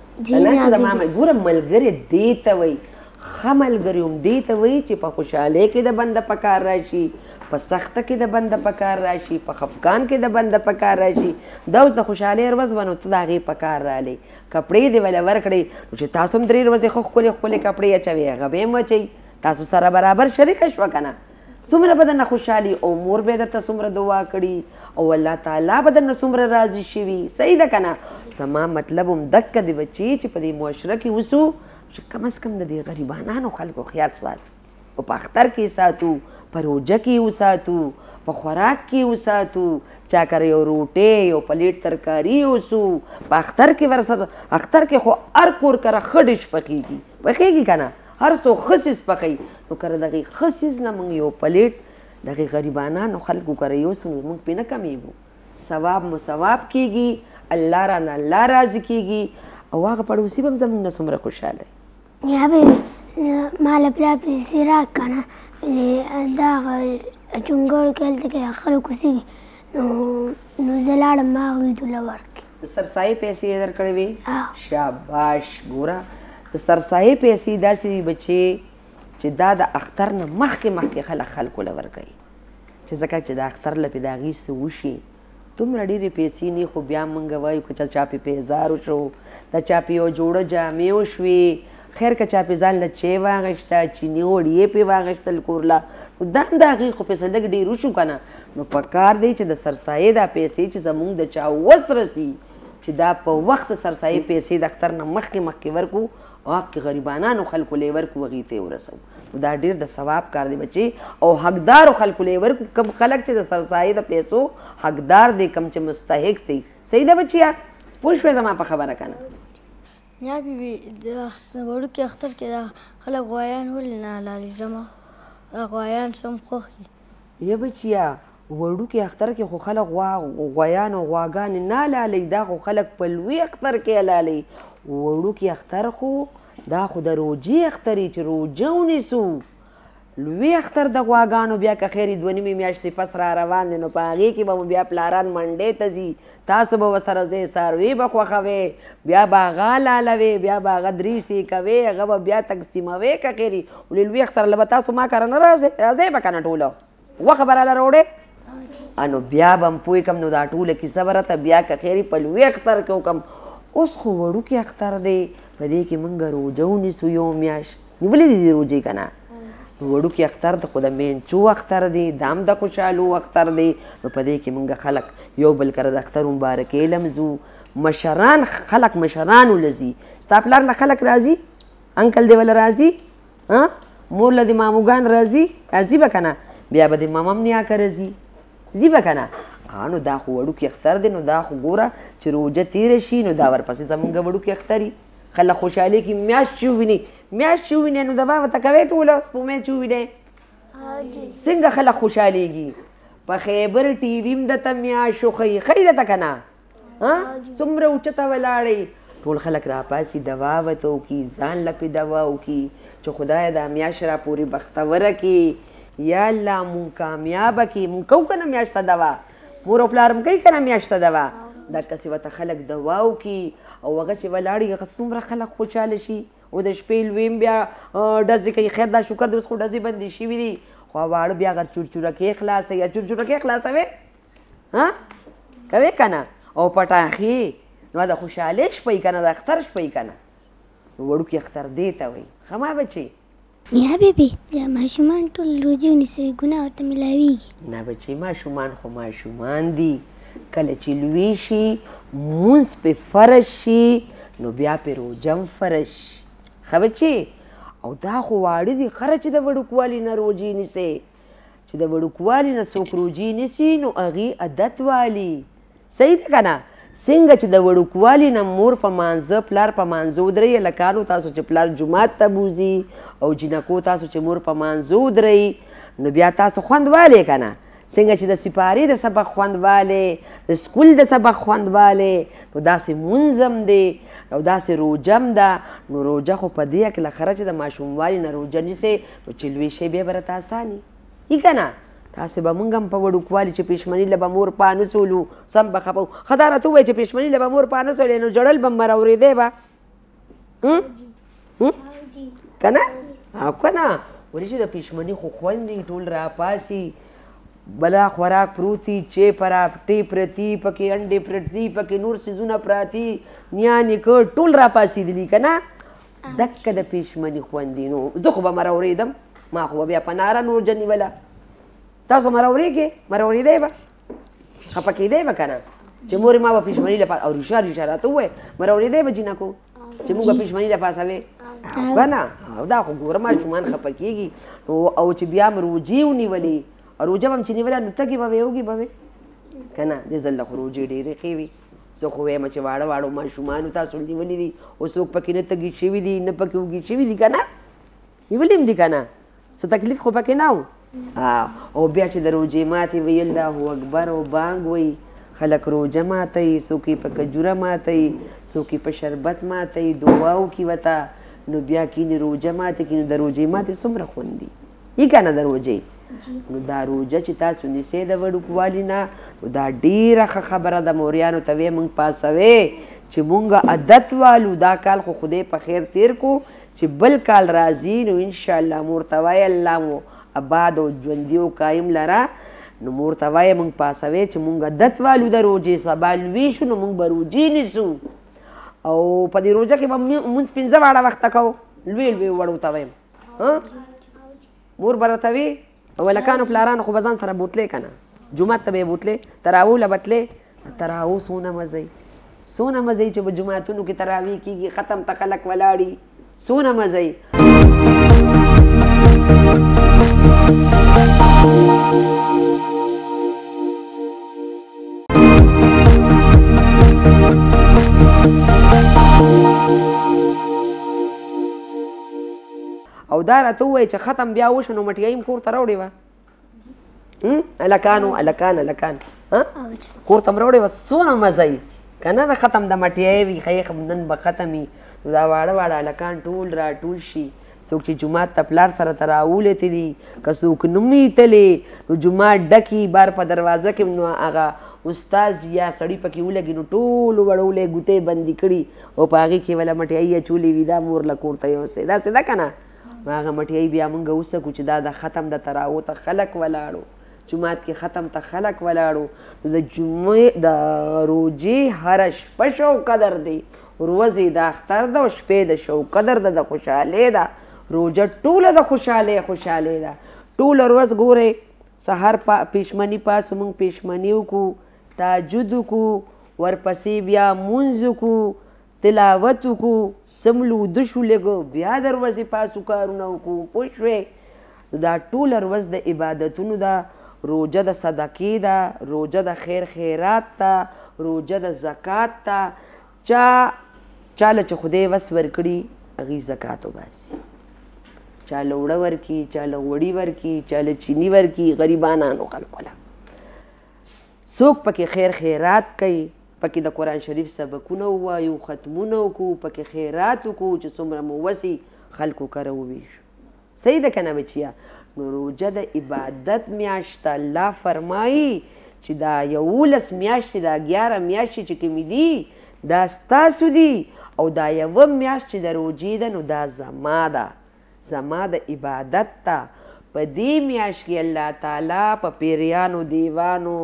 نه چې زما ګوره ملګري دې ته وایي ښه ملګري هم دې ته وایي چې په خوشحالۍ کې د بنده په کار راشي په سخته کې د بنده په کار راشي په خفګان کې د بنده په کار راشي دا اوس د خوشحالۍ ورځ به نو ته د هغې په کار رالی کپړې دې وله ورکړې نو چې تاسو هم درې ورځې ښه ښکلې ښکلې کپړې اچوئ هغه به هم اچوئ تاسو سره برابر شریکه شوه که نه څومره به درنه خوشحالي او مور به درته څومره دعا کړي او الله تعالی به درنه څومره راضي شوي صحیح ده که نه زما مطلب هم دقه دی بچې چې په دې معاشره کې اوسو چې کم از کم د دې غریبانانو خلکو خیال ساتو او په اختر کې ساتو په روژه کې وساتو په خوراک کې وساتو چا کره یو روټۍ یو پلیټ ترکاري اوسو په اختر کې ورسره اختر کې خو هر کور کره ښه ډش پخېږي پخېږي که نه هر څوک ښه څیز پخوي نو کره د هغې ښه څیز نه موږ یو پلیټ د هغې غریبانانو خلکو کره یوسو نو موږ پرې نه کمیږو ثواب مو ثواب کېږي الله رانه الله راضي کېږي او هغه پړوسي به هم زموږ نه څومره خوشحاله یا بیبي ما له پلار پیسې راکړه نه دا هغه چونګړو کې هلته کې خلک اوسېږي نو زه لاړم ما هغوی ته له ورکړې د سرسایې پیسې یې درکړې وې؟ شاباش. ګوره د سرسایې پیسې داسې دي بچې چې دا د اختر نه مخکې خلکو له ورکوي چې ځکه چې د اختر له پې د هغې څه وشي دومره ډېرې پیسې نه خو بیا موږ وایو که چا پې پیزار وشو د چا پې یو جوړه جامې وشوې خیر که چا پې ځان له چای واغېسته چیني وړیې پې واغېستل کورله نو دا هم د هغې خو پیسې لږ ډېر وشو که نه نو په کار دی چې د سرسایې دا پیسې چې زموږ د چا وس رسي چې دا په وخت سرسایې پیسې د اختر نه مخکې ورکو او هغې غریبانانو خلکو له یې ورکو هغې ته یې ورسوو نو دا ډېر د ثواب کار دی بچې او حقدارو خلکو له یې ورکو کوم خلک چې د سرسایې د پیسو حقدار دی کوم چې مستحق دی صحیح ده بچیا پوه شوې زما په خبره که نه یا بیبي د وړوکي اختر کې دا خلک غوایان ولې نه حلالي زما دا غوایان سم خوښ دي یا بچیا وړوکي اختر کې خو خلک غویان او غواګانې نه حلالوي دا خو خلک په لوی اختر کې حلالوي وړوکي اختر خو دا خو د روجې اختر چې روجه ونیسو لوی اختر د غواګانو بیا که خیر دوه نیمې میاشتې پس را روان دی نو په هغې کې به مو بیا پلاران منډې ته ځي تاسو به ورسره ځئ څاروي به خوښوئ بیا به هغه لالوئ بیا به هغه دریسې کوئ هغه به بیا تقسیموئ که خیري ولې لوی اختر له به تاسو ما کره نه راځئ به که نه ټوله وښه به راله راوړې نو بیا به م پوه کړم نو دا ټوله کیسه به راته بیا که خیري په لوی اختر کې وکړم اوس خو وړوکي اختر دی په دې کې موږ روجه ونیسو یو میاشت نیولې دي دې روجې که نه وړوکي اختر د خو د مینچو اختر دی دا هم د خوشحالو اختر دی نو په دې کې موږ خلک یو بل کره د اختر مبارکۍ لمزو مشران خلک مشرانو لځي ستا پلار له خلک راځي انکل دی وله راځي مور له د ماموګان راځي به که نه بیا به د مامم نیاکه راځي ځي به که نه نو دا خو وړوکي اختر دی نو دا خو ګوره چې روجه تېره شي نو دا ورپسې زمونږ وړوکي اختري خلک خوشحالي کې میاشت چې وویني میاشت چې ووینې نو دبا ورته کوې ټوله سپومې چې ووینې څنګه خلک خوشحالېږي په خیبر ټي وي هم درته میاشت وښیي ښیي درته که نه څومره اوچته ولاړئ ټول خلک راپاسي دوا ورته وکړي ځان له پې دوا وکړي چې خدایه دا میاشت را پورې بختوره کړي یا الله مونږ کامیابه کړي مونږ کوو که نه میاشته دوا مور او پلار م کوي که نه میاشته دوا دقسې ورته خلک دوا وکړي او هغه چې ولاړي هغه څومره خلک خوشحاله شي او د شپې لویم بیا ډزې کوي خیر دا شکر دی اوس خو ډزې بندې شوي دي خو واړه بیا هغه چورچورکې خلاصوي یا چورچورکې خلاصوې کوې که نه او پټاخې نو د خوشحالۍ شپې که نه د اختر شپې که نه وړوکي اختر دې ته وایي ښه ما بچې یا بیبي ماشومان ټول روجې ونیسي ګناه ورته میلاویږي نه بچې ماشومان خو ماشومان دي کله چې لوی شي مونځ پې فرض شي نو بیا پې روجه هم فرض شي ښه بچې او دا خو واړه دي خره چې د وړوکوالي نه روجې نیسي چې د وړوکوالي نه څوک روجې نیسي نو هغې عادت والي صحیح ده که نه څنګه چې د وړوکوالي نه مور په مانځه پلار په مانځه ودرئ هلکانو تاسو چې پلار جومات ته بوځي او جینکو تاسو چې مور په مانځه ودرئ نو بیا تاسو خوند والئ که نه څنګه چې د سپارې د سبق خوند والئ د سکول د سبق خوند والئ نو داسې مونځ هم دی او داسې روجه هم ده نو روجه خو په دې هکله خره چې د ماشوموالي نه روجه نیسئ نو چې لوی شی بیا به راته اساني ای که نه تاسې به مونږ هم په وړوکوالي چې پېشمني له به مور پانه سولو سم به خفه وو ښه دا راته ووایه چې پېشمني له به مور پانه سولې نو جړل به مر اورېدی به که نه او که نه ولې چې د پېشمني خو خوند دي ټول راپاسي بلا خوراک پروتي چې پراټې پرتي پکې انډې پرتي پکې نور څیزونه پراتی نیا نیکه ټول راپاسېدلي که نه دکه د پېشمني خوند دي نو زه خو به مر اورېدم ما خو به بیا په ناره نور جنیوله تاسو مر اورېږئ مر اورېدی به خفه کېدی به که نه چې مورې ما به پېشمني له پاسه او ریشه راته ووایه مر اورېدی به جینکو چې موږ به پېشمني له پاسوې که نه او دا خو ګوره ماشومان خفه کېږي او چې بیا م روجې ونیولې او روجه به م چې نیوله نو تږې به وې اوږې به وې که نه دې ځل له خو روجې ډېرې ښې وي زه خو وایم چې واړه واړو ماشومانو تاسو نیولي دي او څوک پکې نه تږي شوي دي نه پکې اوږې شوي دي که نه نیولي هم دي که نه څه تکلیف خو پکې نه و او بیا چې د روجې ماتې ویل الله اکبر او بانګ وایي خلک روجه ماتوي څوک یې په کجوره ماتوي څوک یې په شربت ماتوي دعا وکړي ورته نو بیا کینې روجه ماتې کینې د روجې ماتې څومره خوند دي یي که نه د روجې نو دا روژه چې تاسو نیسئ د وړوکوالي نه نو دا ډېره ښه خبره ده موریانو ته وې موږ پاسوې چې مونږ عادت والو دا کال خو خدای په خیر تیر کو چې بل کال راځي نو انشاءالله مور ته وایه الله مو آباد او ژوندي او قایم لره نو مور ته وایه موږ پاسوې چې مونږ عادت والو د روژې سبا لوی شو نو مونږ به روژې نیسو او په دې روژه کې به مونځ 15 واړه وخته کوو لوی لوی وړو ته وایم مور به راته وي او هلکانو پلارانو خو به ځان سره بوتلې که نه جومات ته به یې بوتلې تراوو له بتلې تراوو څونه مزه څونه مزه چې په جوماتونو کې تراوی کېږي ختم ته خلک ولاړي څونه مزه او دا راته ووایي چې ختم بیا وشو نو مټیایي م کور ته راوړې وه هلکان کور ته م راوړې وه څونه مزه یي که نه د ختم د مټیایي وي ښایي نن به ختم وي نو دا واړه واړه هلکان ټول راټول شي څوک چې جومات ته پلار سره ته راولېتلي که څوک نه مې تلې نو جومات ډکي بار په دروازه کې نو هغه استاد یا سړي پکې ولګي نو ټولو وړولې ګوتې بندي کړي او په هغې کې وله مټیایي اچولې وي دا مور له کور ته یوسئ داسې ده که نه هغه مټیایي بیا موږ وسکو چې دا د ختم د تراو ته خلک ولاړو جومات کې ختم ته خلک ولاړو نو د جمعې د روژې هره شپه شو قدر دی ورځې د اختر ده او شپې د شو قدر ده د خوشحالۍ ده روژه ټوله د خوشحالۍ ده ټوله ورځ ګورئ سهار پیشمني پاسو موږ پیشمني وکړو تهجد وکړو ورپسې بیا مونځ وکړو تلاوت وکړو سملو وده شو لږ بیا د ورځې پاسو کارونه وکړو پوه شوې دا ټوله ورځ د عبادتونو ده روژه د صدقې ده روژه د خیر خیرات ته روژه د زکات ته چاله چې خدای وس ورکړي هغې زکات وباسي چاله وړه ورکړي چاله غوړي ورکړي چاله چینی ورکړي غریبانانو خلکو له څوک پکې خیر خیرات کوي پکې د قرآن شریف سبقونه ووایو ختمونه وکړو پکې خیرات وکړو چې څومره مو وسي خلکو کره وویشو صحیح ده که نه بچیه نو روژه د عبادت میاشت ده الله فرمایي چې دا 11 میاشتې دا 11 میاشتې چې کومې دي دا ستاسو دي او دا یوه میاشت چې د روژې ده نو دا زما د عبادت ته په دې میاشت کې الله تعالی په پیریانو دیوانو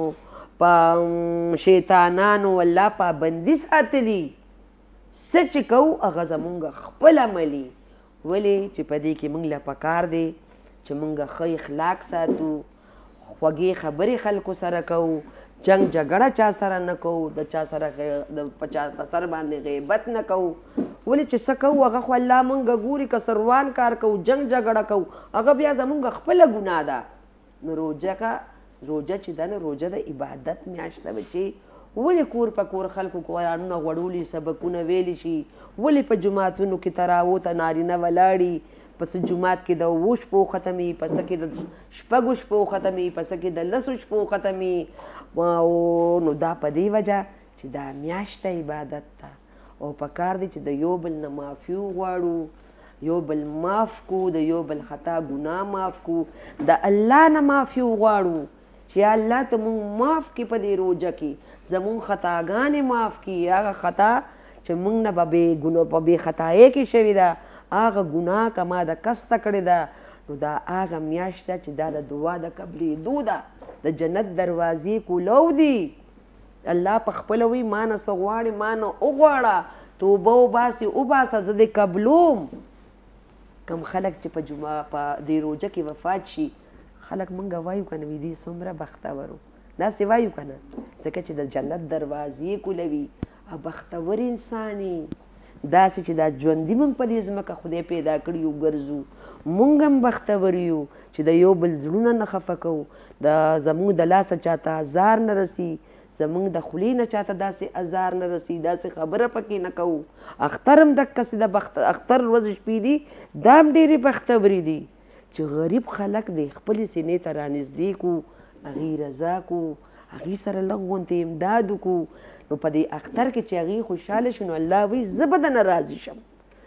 په شیطانانو الله پابندي ساتلي څه چې کوو هغه زمونږ خپل عملي ولې چې په دې کې موږ له پکار دی چې موږ ښه اخلاق ساتو خوږې خبرې خلکو سره کوو جنگ جګړه چا سره نه کوو د چا سره په چا په سر باندې غیبت نه کوو ولې چې څه کوو هغه خو الله موږ ګوري که سروان کار کوو جنگ جګړه کوو هغه بیا زمونږ خپله ګناه ده نو روژه چې ده نو روژه د عبادت میاشت ده بچې ولې کور په کور خلکو قرآنونه غوړولي سبقونه ویلی شي ولې په جوماتونو کې تراوو ته نارینه ولاړي پس جومات کې د 7 شپو ختمي پس کې د 6 شپو ختمي پس کې د 10 شپو ختمي نو دا په دې وجه چې دا میاشت عبادت ده او پکار دی چې د یو بل نه معافي وغواړو یو بل معاف کو د یو بل خطا ګناه معاف کو د الله نه معافي وغواړو چې الله ته مونږ معاف کړي په دې روژه کې زمونږ خطاګانې معاف کړي هغه خطا چې مونږ نه په بې خطایۍ کې شوې ده هغه ګناه که ما د کسته کړې ده نو دا هغه میاشت ده چې دا د دعا د قبلېدو ده د جنت دروازې کولو دي الله په خپله وایي ما نه څه غواړې ما نه وغواړه توبه وباسې وباسه زه دې قبلوم کم خلک چې په دې روژه کې وفات شي خلک مونږ وایو که نه وي دې څومره بختورو داسې وایو که نه ځکه چې د جنت دروازې کولوي او بختور انسان داسې چې دا ژوندي مونږ په دې ځمکه خدای پیدا کړي یو ګرځو مونږ هم بختور یو چې د یو بل زړونه نه خفه کوو زمونږ د لاسه چاته ازار نه رسي زمونږ د خولې نه چاته داسې ازار نه رسي داسې خبره پکې نه کوو اختر هم دقسې د اختر ورځې شپې دي دا هم ډېرې بختورې دي چې غریب خلک دی خپلې سینې ته رانږدې کړو هغې رضا کړو هغې سره لږ غونتې امداد وکړو نو په دې اختر کې چې هغې خوشحاله شي نو الله وایي زه به درنه راضي شم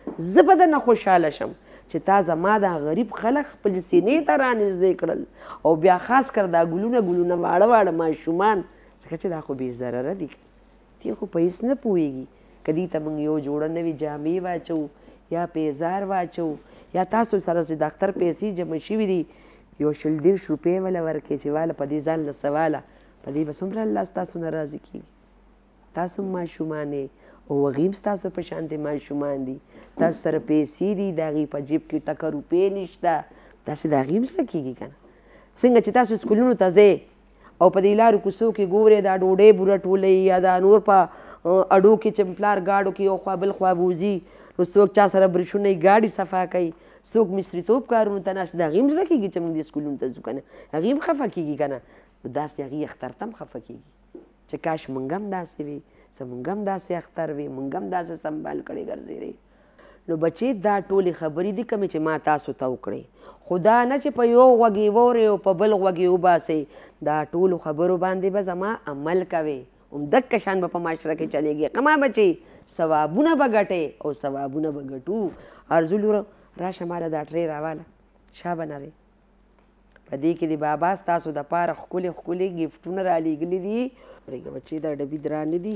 زه به درنه خوشحاله شم چې تا زما دا غریب خلک خپل سینې ته رانږدې کړل او بیا خاص کر دا ګلونه ګلونه واړه واړه ماشومان ځکه چې دا خو بې ضرره دي دې خو په هېڅ نه پوهېږي که دې ته موږ یو جوړه نوې جامې واچوو یا پیزار واچوو یا تاسو سره چې د اختر پیسې جمع شوي دي یو 120 روپۍ وله ورکړې چې واله په دې ځان له سواله په دې به څومره الله ستاسو نه راضي کېږي تاسو ماشومان او هغوی هم ستاسو په شانتې ماشومان دي تاسو سره پیسې دي د هغې په جیب کې ټکه روپۍ نشته داسې د هغې هم زړه کېږي که نه څنګه چې تاسو سکولونو ته ځئ او په دې لارو کوڅو کې ګورئ دا ډوډۍ بوره ټولوي یا دا نور په اډو کې چې پلار ګاډو کې یو خوا بل خوا بوځي نو څوک چا سره برېښونه یې ګاډي صفا کوي څوک مصریتوب کارونو ته ناست د هغې هم زړه کېږي چې موږ دې سکولونو ته ځو که نه هغې هم خفه کېږي که نه نو داسې هغې اختر ته هم خفه کېږي چې کاش موږ هم داسې وي زموږ هم داسې اختر وي موږ هم داسې سنبال کړې ګرځېدی نو بچې دا ټولې خبرې دي کومې چې ما تاسو ته وکړې خو دا نه چې په یو غوږ یې واورئ او په بل غوږ یې وباسئ دا ټولو خبرو باندې به زما عمل کوئ همدقه شان به په معاشره کې چلېږي قما بچې ثوابونه به ګټئ او ثوابونه به ګټو ارزو لوره راشه ماله دا ټرې راواله شا به نرې په دې کې د بابا ستاسو دپاره ښکلې ښکلې ګفټونه رالیږلي دي پرېږده بچې دا ډبي درانه دي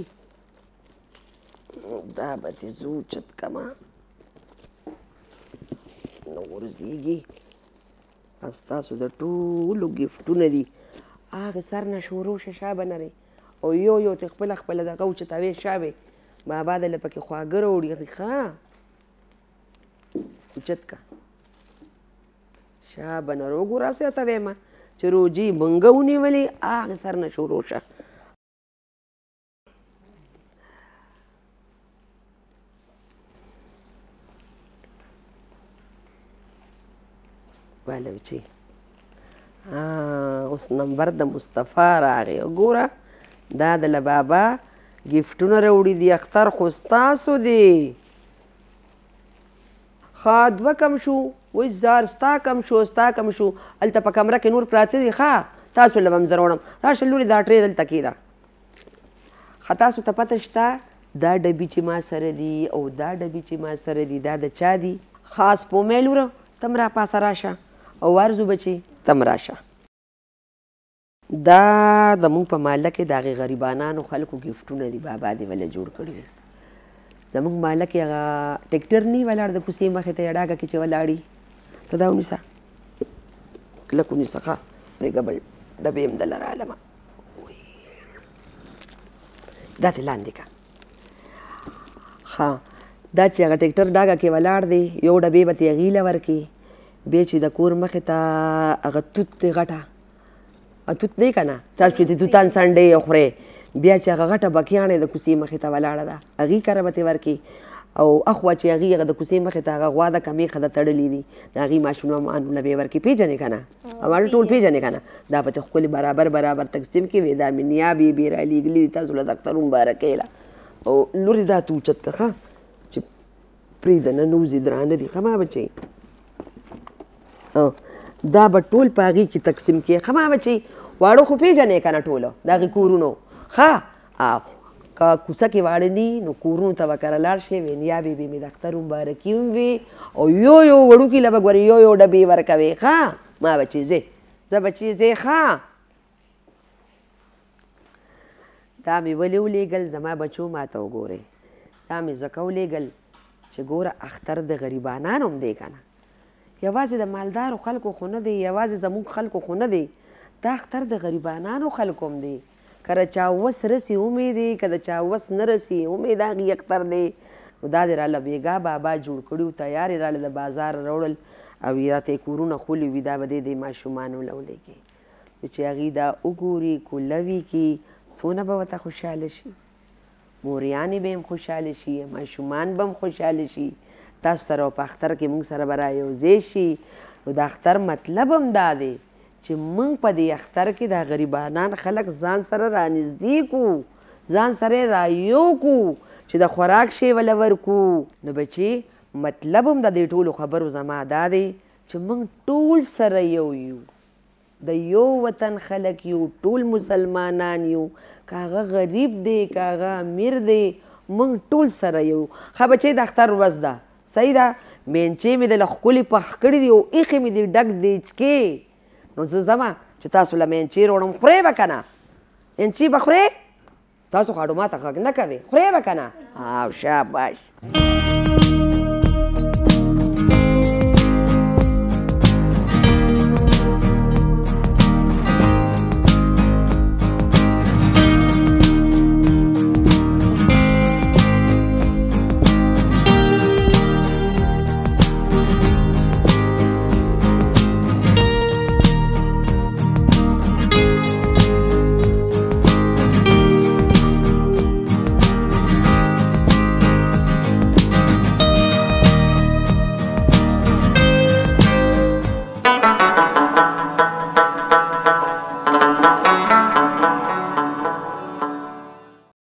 دا به دې زو چت کما نو غورځېږي ستاسو د ټولو ګفټونه دي هغې سر نه شروع شه شا به نرې او یو یو ته خپله خپله دغه اوچتوې شابې بابا دله پکې خواږه راوړي ښه اوچت که شا به نه روګوراسې ته ویمه چې روجې منګه ونیولې هغې سر نه شروع شه باله بچې اوس نمبر د مصطفی راغی وګوره دا دله بابا ګفټونه راوړي دي اختر خو ستاسو دی ښه دوه کم شو وایي زار ستا کم شو ستا کم شو هلته په کمره کې نور پراته دي ښه تاسو له به هم زه راوړم راشه لورې دا ټرې دلته کېږده ښه تاسو ته پته شته دا ډبي چې ما سره دي او دا ډبي چې ما سره دي دا د چا دي خاص پومې لوره ته هم راپاسه راشه او ورځو بچې ته هم راشه دا زموږ په محله کې د هغې غریبانانو خلکو ګفټونه دي بابا دې وله جوړ کړي دي زموږ محله کې هغه ټیکټر نه ولاړ د کوڅې مخې ته یې ډاګه کې چې ولاړي ته دا ونیسه کلک ونیسه ښه پرېږده بل ډبې هم دله رالمه داسې لاندې که ښه دا چې هغه ټیکټر ډاګه کې ولاړ دی یو ډبې به ترې هغې له ورکړي بیا چې د کور مخې ته هغه توت دی غټه توت دی که نه تاسو چې د توتان سنډې خورئ بیا چې هغه غټه بکیاڼې د کوڅې مخې ته ولاړه ده هغې کره به ترې ورکړي او اخوا چې هغې هغه د کوڅې مخې ته هغه غوا ده که میخه ده تړلي دي د هغې ماشومانونه به یې ورکړي پېژنې که نه ماړه ټول پېژنې که نه دا به ښکلې برابر برابر تقسیم کې وي دا مې نیا بیبي رالیږلي دي تاسو له د اختر مبارکۍ له او لورې دا ته اوچت که ښه چې پرېږده نه نوځي درانه دي ښه ما بچئ دا به ټول په هغې کې تقسیم کړي ښه ما بچئ واړه خو پېژنې که نه ټوله د هغې کورونو ښه که کوڅه کې واړه دي نو کورونو ته به کره لاړ شئ وینیا بیبي مې د اختر مبارکي هم وي او یو یو وړوکي له به ګورې یو یو ډبې ورکوې ښه ما بچې ځې زه بچې ځې ښه دا مې ولې ولیږل زما بچو ما ته وګورئ دا مې ځکه ولیږل چې ګوره اختر د غریبانانو هم دی که نه یوازې د مالدارو خلکو خو نه دی یوازې زموږ خلکو خو نه دی دا اختر د غریبانانو خلکو هم دی که د چا وس رسي امې دی که د چا وس نه رسي امې د هغې اختر دی نو دا دې راله بېګا بابا جوړ کړي و تیار یې راله د بازار راوړل او یې راته یې کورونه ښولي وي دا به دې ماشومانو له ولیږي نو چې هغې دا وګوري کولوي کي څونه به ورته خوشحاله شي موریانې به هم خوشحاله شي ماشومان به هم خوشحاله شي تاسو سره په اختر کې موږ سره به رایوځای شي نو د اختر مطلب هم دا دی چې موږ په دې اختر کې دا غریبانان خلک ځان سره رانږدې کړو ځان سره یې رایو کړو چې د خوراک شی وله ورکړو نو بچې مطلب هم د دې ټولو خبرو زما دا دی چې موږ ټول سره یو یو د یو وطن خلک یو ټول مسلمانان یو که هغه غریب دی که هغه امیر دی موږ ټول سره یو ښه بچې د اختر ورځ ده صحیح ده مینچې مې دله ښکلې پخ کړي دي او ایښې مې دي ډک دیچکې نو زه ځمه چې تاسو له مینچې روړم خورئ به که نه مینچې به خورئ تاسو خاډو ما ته غږ نه کوئ خورئ به که نه او شاباش